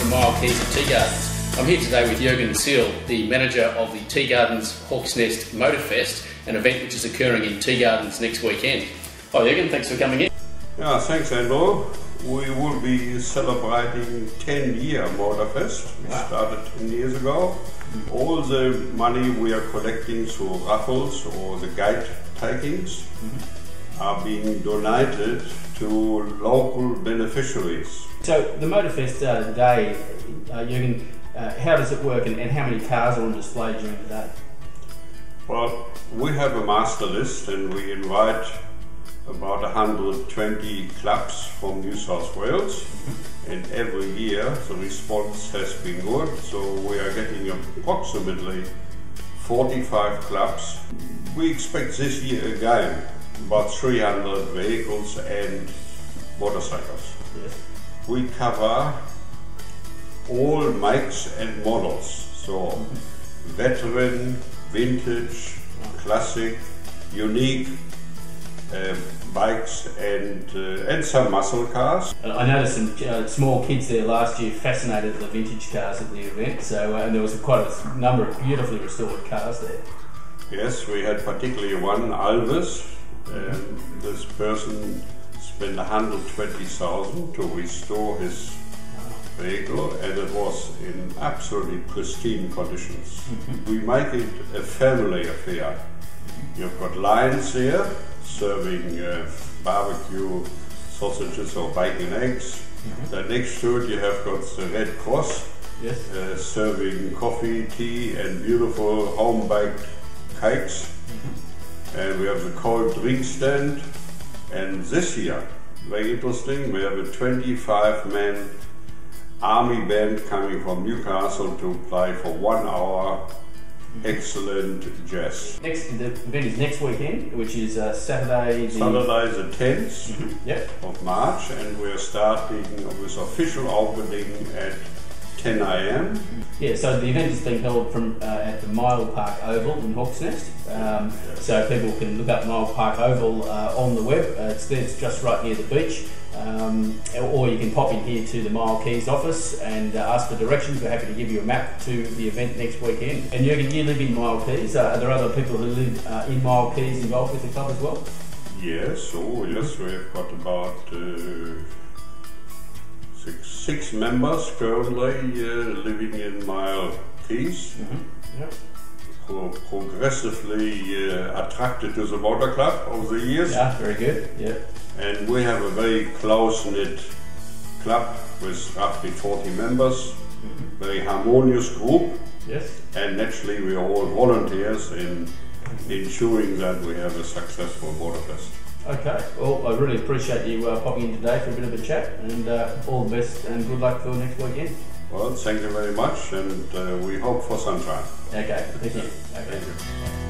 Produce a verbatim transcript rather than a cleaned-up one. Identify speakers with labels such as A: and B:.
A: to Mile Keys at Tea Gardens. I'm here today with Jürgen Seal, the manager of the Tea Gardens Hawks Nest Motorfest, an event which is occurring in Tea Gardens next weekend. Hi Jürgen, thanks for coming in.
B: Yeah, thanks Andrew. We will be celebrating ten year Motorfest. We
A: Wow.
B: started ten years ago. Mm-hmm. All the money we are collecting through raffles or the guide takings mm-hmm. are being donated to local beneficiaries.
A: So the Motorfest uh, day, uh, Jürgen, uh, how does it work and, and how many cars are on display during the day?
B: Well, we have a master list and we invite about one hundred twenty clubs from New South Wales, mm-hmm. and every year the response has been good, so we are getting approximately forty-five clubs. We expect this year again about three hundred vehicles and motorcycles.
A: Yes. We
B: cover all makes and models, so mm-hmm. veteran, vintage, classic, unique uh, bikes and uh, and some muscle cars.
A: I noticed some uh, small kids there last year fascinated at the vintage cars at the event, so uh, and there was a, quite a number of beautifully restored cars there.
B: Yes, we had particularly one, Alves. Um, this person spent one hundred twenty thousand to restore his vehicle, and it was in absolutely pristine conditions. Mm-hmm. We make it a family affair. You've got lions here serving uh, barbecue sausages or bacon eggs. Mm-hmm. Then next to it you have got the Red Cross, yes. uh, serving coffee, tea and beautiful home-baked cakes. Mm-hmm. And we have the cold drink stand. And this year, very interesting, we have a twenty-five man army band coming from Newcastle to play for one hour. Excellent jazz.
A: Next, the event is next weekend, which is uh, Saturday. The
B: Saturday the tenth
A: mm-hmm. yep.
B: of March, and we're starting with official opening at ten A M
A: Yeah, so the event is being held from uh, at the Mile Park Oval in Hawks Nest. Um, yes. So people can look up Mile Park Oval uh, on the web. Uh, it's there, it's just right near the beach. Um, or you can pop in here to the Mile Keys office and uh, ask for directions. We're happy to give you a map to the event next weekend. And Jürgen, you live in Mile Keys. Uh, are there other people who live uh, in Mile Keys involved with the club as well?
B: Yes, oh yes, we've got about uh, six, six members currently uh, living in Mile Keys.
A: Mm-hmm. Yep.
B: Pro progressively uh, attracted to the motor club over the years.
A: Yeah, very good. Yeah.
B: And we have a very close-knit club with roughly forty members, mm-hmm. very harmonious group.
A: Yes.
B: And naturally we are all volunteers in ensuring that we have a successful Motorfest.
A: Okay, well I really appreciate you uh, popping in today for a bit of a chat, and uh, all the best and good luck for next weekend.
B: Well, thank you very much, and uh, we hope for sunshine.
A: Okay, thank you. Okay.
B: Thank you.